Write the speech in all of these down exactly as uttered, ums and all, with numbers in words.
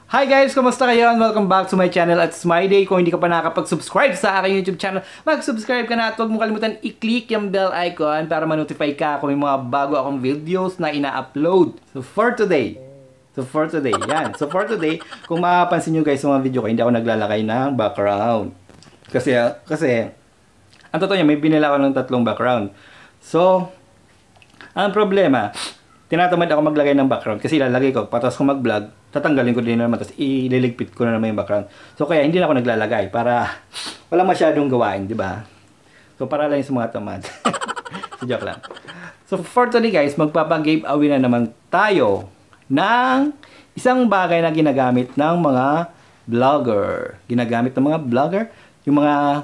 Hi guys! Kumusta kayo? And welcome back to my channel at it's my day. Kung hindi ka pa nakapag-subscribe sa aking YouTube channel, mag-subscribe ka na at huwag mo kalimutan i-click yung bell icon para ma-notify ka kung may mga bago akong videos na ina-upload. So for today, so for today, yan. So for today, kung mapapansin nyo guys sa mga video ko, hindi ako naglalakay ng background. Kasi, kasi, ang totoo niya, may binila ako ng tatlong background. So, ang problema, tinatamad ako maglagay ng background kasi ilalagay ko, patas ko mag-vlog, tatanggalin ko din naman, tapos ililigpit ko na naman yung background. So kaya hindi na ako naglalagay para wala masyadong gawain, di ba? So para lang yung sa mga tamad. So joke lang. So for today guys, magpapag-giveaway na naman tayo ng isang bagay na ginagamit ng mga vlogger. Ginagamit ng mga vlogger, yung mga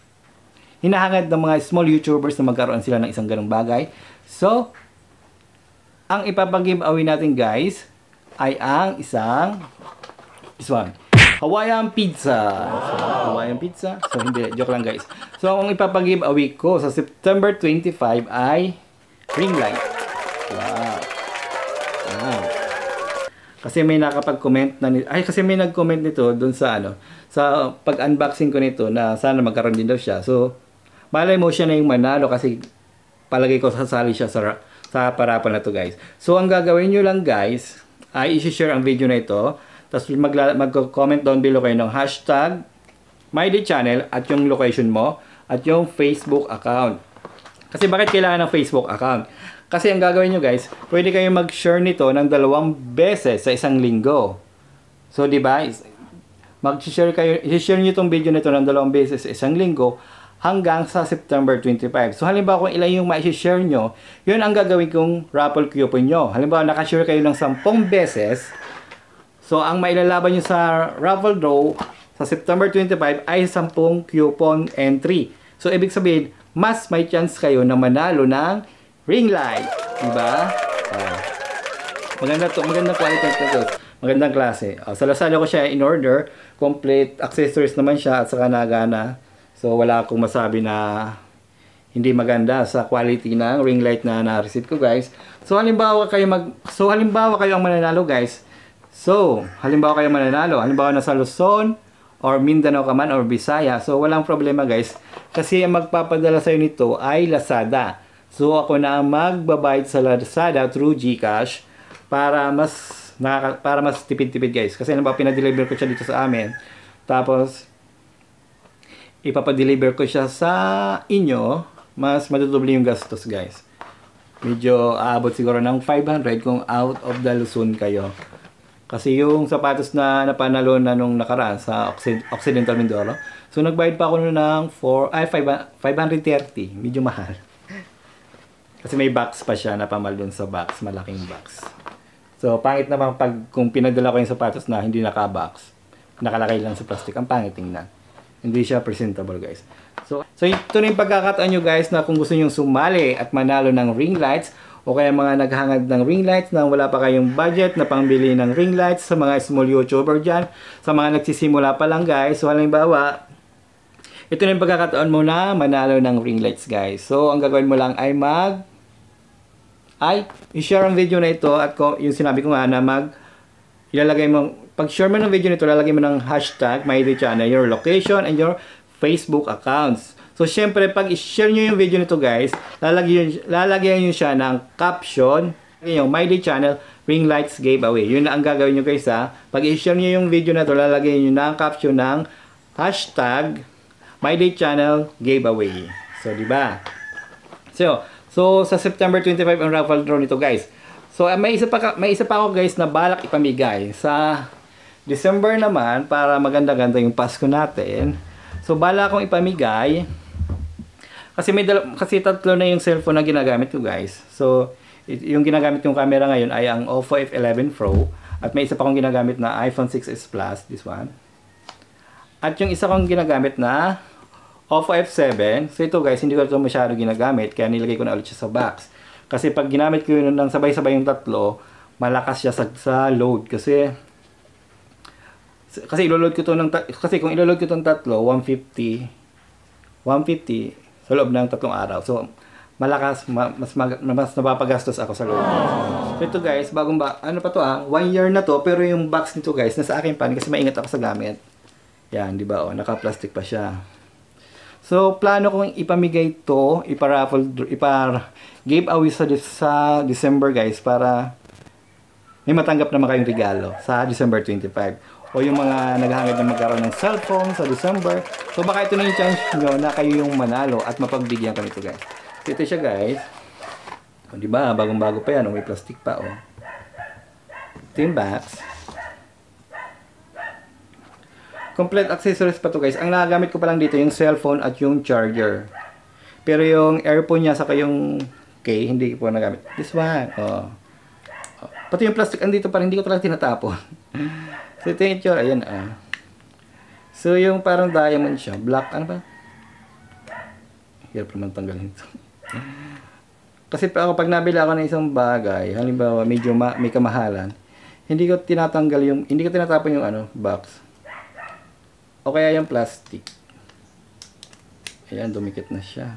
hinahangad ng mga small YouTubers na magkaroon sila ng isang ganong bagay. So, ang ipapag-giveaway natin guys ay ang isang this one, Hawaiian pizza. So, Hawaiian pizza. So hindi, joke lang guys. So ang ipapag-giveaway ko sa September twenty-five ay ring light. Wow. Wow. Kasi may nakapag-comment na ay kasi may nag-comment nito doon sa ano, sa pag-unboxing ko nito na sana magkaroon din daw siya. So malay mo siya na yung manalo kasi palagay ko sasali siya sa sa parapan na to guys. So ang gagawin nyo lang guys ay i-share ang video na ito, tapos mag-comment down below kayo ng hashtag MyDayChannel at yung location mo at yung Facebook account. Kasi bakit kailangan ng Facebook account? Kasi ang gagawin nyo guys, pwede kayo mag-share nito ng dalawang beses sa isang linggo. So di ba, mag-share kayo, i-share nyo itong video nito ng dalawang beses sa isang linggo hanggang sa September twenty-five. So halimbawa kung ilan yung ma-share nyo, yun ang gagawin kong raffle coupon nyo. Halimbawa nakashare kayo ng sampung beses, so ang mailalaban nyo sa raffle draw sa September twenty-five ay sampung coupon entry. So ibig sabihin, mas may chance kayo na manalo ng ring light. Diba? Uh, maganda to, magandang quality ito. Magandang klase. Uh, sa Lazada ko siya in order, complete accessories naman siya at saka nagana. So, wala akong masabi na hindi maganda sa quality ng ring light na na-receive ko, guys. So, halimbawa kayo mag So, halimbawa kayo ang mananalo, guys. So, halimbawa kayo mananalo. Halimbawa nasa Luzon or Mindanao ka man or Visaya. So, walang problema, guys. Kasi ang magpapadala sa'yo nito ay Lazada. So, ako na magbabayad sa Lazada through GCash para mas nakaka, para mas tipid-tipid, guys. Kasi halimbawa pinadeliver ko siya dito sa amin. Tapos ipapadeliver ko siya sa inyo, mas madudoble yung gastos guys. Medyo aabot siguro ng five hundred kung out of the Luzon kayo. Kasi yung sapatos na napanalo na nung nakaraan sa Occidental Mindoro, so nagbayad pa ako ng four, ay five hundred thirty, medyo mahal. Kasi may box pa siya na pamal dun sa box, malaking box. So pangit naman pag kung pinadala ko yung sapatos na hindi naka-box, nakalagay lang sa plastic, ang pangit tingnan. Hindi siya presentable guys. So, so ito na yung pagkakataon nyo guys na kung gusto nyo sumali at manalo ng ring lights o kaya mga naghangad ng ring lights na wala pa kayong budget na pangbili ng ring lights sa mga small YouTuber dyan, sa mga nagsisimula pa lang guys. So halimbawa, ito na yung pagkakataon mo na manalo ng ring lights guys. So ang gagawin mo lang ay mag ay i-share ang video na ito at yung sinabi ko nga na mag ilalagay mo, pag share mo ng video nito, lalagay mo ng hashtag MyDayChannel, your location, and your Facebook accounts. So, syempre, pag i-share nyo yung video nito, guys, lalagyan, lalagyan nyo siya ng caption, yung MyDayChannel ring lights giveaway. Yun na ang gagawin nyo, guys, ha. Pag i-share nyo yung video na to, lalagyan nyo ng caption ng hashtag MyDayChannel giveaway. So, di ba? So, so, sa September twenty-five ang raffle draw nito, guys. So, may isa pa, may isa pa ako guys na balak ipamigay sa December naman para maganda-ganda yung Pasko natin. So, balak akong ipamigay kasi may dala, kasi tatlo na yung cellphone na ginagamit ko guys. So, yung ginagamit yung camera ngayon ay ang Oppo F eleven Pro at may isa pa akong ginagamit na iPhone six S Plus, this one. At yung isa kong ginagamit na Oppo F seven. So, ito guys, hindi ko ito masyado ginagamit kaya nilagay ko na ulit siya sa box. Kasi pag ginamit ko yun ng sabay-sabay yung tatlo, malakas siya sa, sa load. Kasi, kasi iloload ko to ng, kasi kung iloload ko itong tatlo, one fifty, one fifty sa loob ng tatlong araw. So, malakas, ma, mas, mag, mas napapagastos ako sa loob. So ito guys, bagong ba, ano pa to ah, one year na to, pero yung box nito guys, nasa akin pa kasi maingat ako sa gamit. Yan, di ba oh, naka-plastic pa siya. So plano kong ipamigay to, iparaffle, ipar give away sa, sa December guys, para may matanggap naman kayong regalo sa December twenty-five. O yung mga naghahangad na magkaroon ng cellphone sa December. So baka ito na yung chance nyo na kayo yung manalo at mapagbigyan ka nito guys. So ito siya guys. O diba, bagong bago pa yan. O, may plastic pa o. Ito yung box. Complete accessories pa to guys. Ang nagagamit ko pa lang dito yung cellphone at yung charger. Pero yung earphone niya saka yung K, hindi ko po nagamit. This one. O. Pati yung plastic andito pa rin, hindi ko talaga tinatapon. So ito yung itsura, ayan ah. So yung parang diamond siya, black, ano ba? Hirap naman tanggalin ito. Kasi ako pag nabili ako ng isang bagay, halimbawa medyo ma may kamahalan, hindi ko tinatanggal yung, hindi ko tinatapon yung ano, box. O kaya yung plastic. Ayan, dumikit na siya.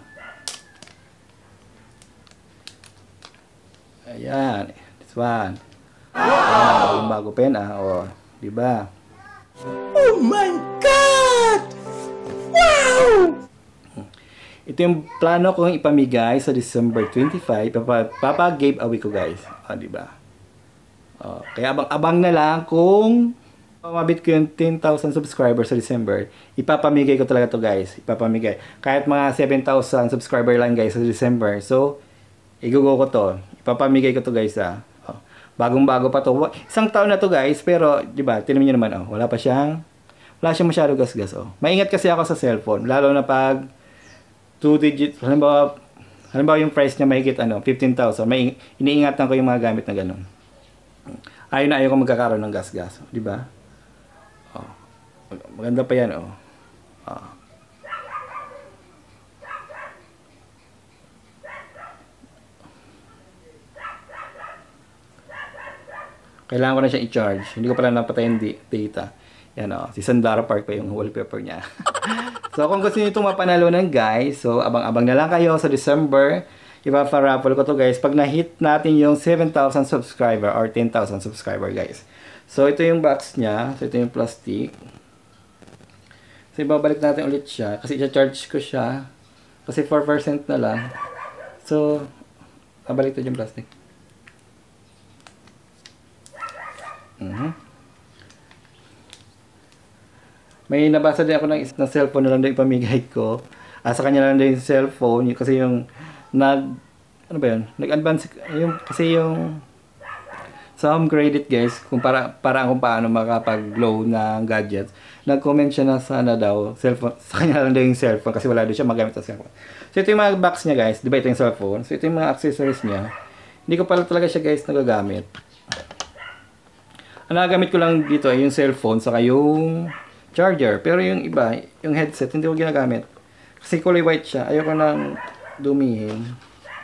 Ayan, this one. Ayan, bago pen ah, o. Diba? Oh my God! Wow! Ito yung plano kong ipamigay sa December twenty-five. Papa, papa give away ko guys. Ah, diba? Oh, kaya abang-abang na lang kung mabit ko yung ten thousand subscribers sa December. Ipapamigay ko talaga to guys. Ipapamigay. Kahit mga seven thousand subscriber lang guys sa December. So, igugo ko to. Ipapamigay ko to guys ah. Bagong-bago pa to. Isang taon na to guys, pero 'di ba? Tingnan niyo naman oh, wala pa siyang wala siyang masyado gas-gas oh. Maingat kasi ako sa cellphone, lalo na pag two digit, halimbawa halimbawa yung price niya mahigit ano, fifteen thousand. May iniingatan ko yung mga gamit na ganun. Ayaw na ayaw ko magkakaroon ng gas-gas, oh, 'di ba? Oh. Maganda pa 'yan oh. Oh. Kailangan ko na siyang i-charge. Hindi ko pala napatay yung data. Yan o. Si Sandara Park pa yung wallpaper niya. So, kung gusto niyo itong mapanalunan guys, so, abang-abang na lang kayo sa December. Ipa-raffle ko to guys. Pag na-hit natin yung seven thousand subscriber or ten thousand subscriber guys. So, ito yung box niya. So, ito yung plastic. So, ibabalik natin ulit siya. Kasi i-charge ko siya. Kasi four percent na lang. So, babalik ito yung plastic. Uh-huh. May nabasa din ako ng, ng cellphone na lang din ipamigay ko. Ah, sa kanya lang din yung cellphone kasi yung nag ano ba yun? Nag-advance yung kasi yung sa home credit guys, kung para para kung paano makapag-glow ng gadgets. Nag-comment siya na sana daw cellphone, sa kanya lang din yung cellphone kasi wala din siya magamit sa cellphone. So ito yung mga box niya guys, di ba ito yung cellphone? So ito yung mga accessories niya. Hindi ko pala talaga siya guys nagagamit. Ang nagamit ko lang dito ay yung cellphone saka yung charger. Pero yung iba, yung headset, hindi ko ginagamit. Kasi kulay white siya. Ayoko nang dumihin.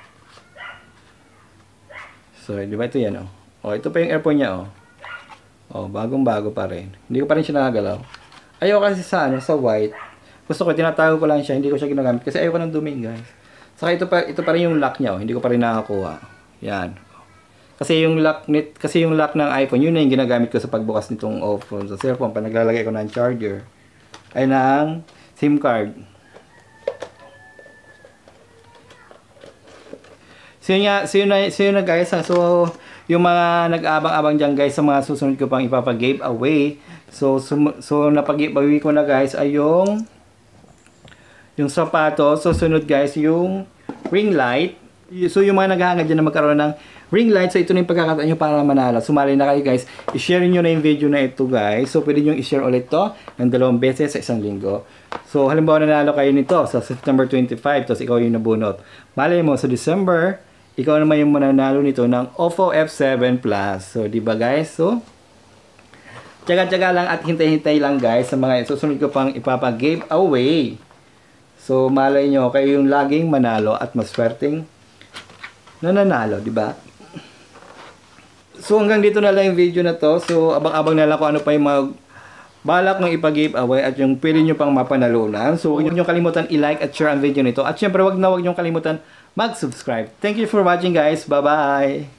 So, di ba ito yan, oh. Oh, ito pa yung earphone niya, oh. Oh, bagong-bago pa rin. Hindi ko pa rin siya nakagalaw. Ayoko kasi sa, ano, sa white. Gusto ko, tinatago ko lang siya. Hindi ko siya ginagamit. Kasi ayoko nang dumihin, guys. Saka ito pa, ito pa rin yung lock niya, oh. Hindi ko pa rin nakakuha. Yan. Kasi yung lock nit, kasi yung lock ng iPhone, yun na yung ginagamit ko sa pagbukas nitong iPhone sa cellphone. Pa naglalagay ko ng charger. Ay ng SIM card. So yun nga, so yun na, so yun na guys. So, yung mga nag-abang-abang dyan guys sa mga susunod ko pang ipapag-give away. So, so, so napag-give away ko na guys ay yung yung sapatos. So, sunod guys yung ring light. So, yung mga naghahangad dyan na magkaroon ng ring light. So, ito na yung pagkakataon nyo para manalo. Sumali na kayo guys. I-share nyo na yung video na ito guys. So, pwede nyo i-share ulit to ng dalawang beses sa isang linggo. So, halimbawa nanalo kayo nito sa September twenty-five. Tapos, ikaw yung nabunot. Malay mo, sa December, ikaw naman yung mananalo nito ng Oppo F seven Plus. So, di ba guys? So, tsaga-tsaga lang at hintay-hintay lang guys sa mga susunod ko pang ipapag-give away. So, malay nyo, kayo yung laging manalo at maswerteng nananalo, di ba? So, hanggang dito na lang yung video na to. So, abang-abang na lang kung ano pa yung mga balak ng ipa-giveaway at yung pwede nyo pang mapanalunan. So huwag nyo kalimutan i-like at share ang video nito. At syempre huwag na huwag nyo kalimutan mag-subscribe. Thank you for watching guys. Bye-bye!